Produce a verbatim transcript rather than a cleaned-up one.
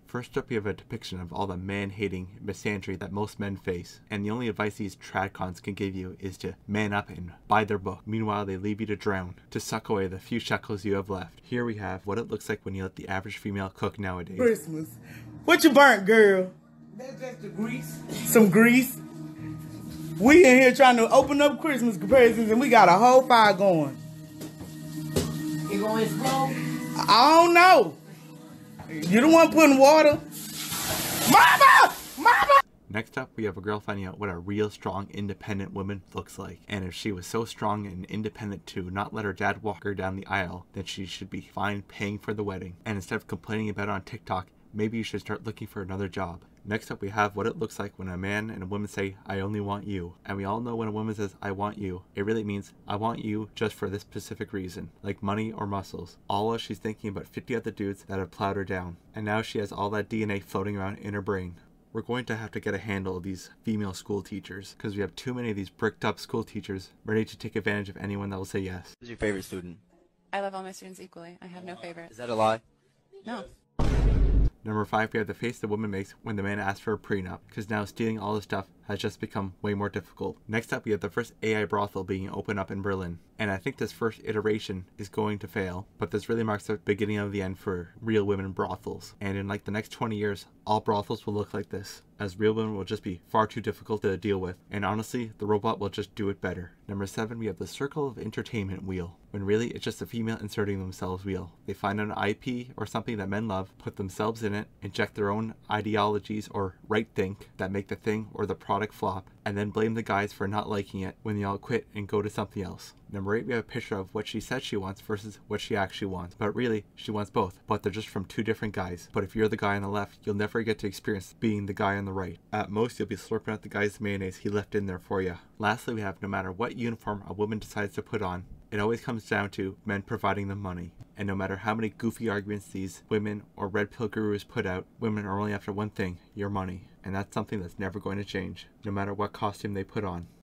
First up, we have a depiction of all the man-hating misandry that most men face, and the only advice these tradcons can give you is to man up and buy their book. Meanwhile, they leave you to drown, to suck away the few shekels you have left. Here we have what it looks like when you let the average female cook nowadays. Christmas. What you burnt, girl? That's just the grease. Some grease. We in here trying to open up Christmas comparisons, and we got a whole fire going. It gonna explode? I don't know. You the one putting water? Mama! Mama! Next up, we have a girl finding out what a real strong, independent woman looks like. And if she was so strong and independent to not let her dad walk her down the aisle, then she should be fine paying for the wedding. And instead of complaining about it on TikTok, maybe you should start looking for another job. Next up, we have what it looks like when a man and a woman say, I only want you. And we all know when a woman says, I want you, it really means, I want you just for this specific reason, like money or muscles. All while she's thinking about fifty other dudes that have plowed her down. And now she has all that D N A floating around in her brain. We're going to have to get a handle of these female school teachers, because we have too many of these bricked up school teachers ready to take advantage of anyone that will say yes. Who's your favorite student? I love all my students equally. I have no favorite. Is that a lie? No. Number five, we have the face the woman makes when the man asks for a prenup, because now stealing all his stuff has just become way more difficult. Next up, we have the first A I brothel being opened up in Berlin. And I think this first iteration is going to fail, but this really marks the beginning of the end for real women brothels. And in like the next twenty years, all brothels will look like this, as real women will just be far too difficult to deal with. And honestly, the robot will just do it better. Number seven, we have the circle of entertainment wheel, when really it's just a female inserting themselves wheel. They find an I P or something that men love, put themselves in it, inject their own ideologies or right think that make the thing or the product flop, and then blame the guys for not liking it when they all quit and go to something else. Number eight, we have a picture of what she says she wants versus what she actually wants. But really, she wants both, but they're just from two different guys. But if you're the guy on the left, you'll never get to experience being the guy on the right. At most, you'll be slurping out the guy's mayonnaise he left in there for you. Lastly, we have no matter what uniform a woman decides to put on, it always comes down to men providing them money. And no matter how many goofy arguments these women or red pill gurus put out, women are only after one thing, your money. And that's something that's never going to change, no matter what costume they put on.